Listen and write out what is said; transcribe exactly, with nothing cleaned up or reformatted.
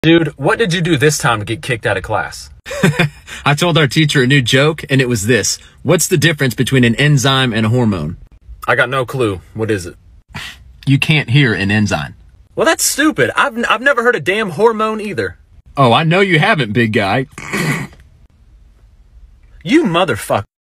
Dude, what did you do this time to get kicked out of class? I told our teacher a new joke, and it was this. What's the difference between an enzyme and a hormone? I got no clue. What is it? You can't hear an enzyme. Well, that's stupid. I've, I've never heard a damn hormone either. Oh, I know you haven't, big guy. You motherfucker.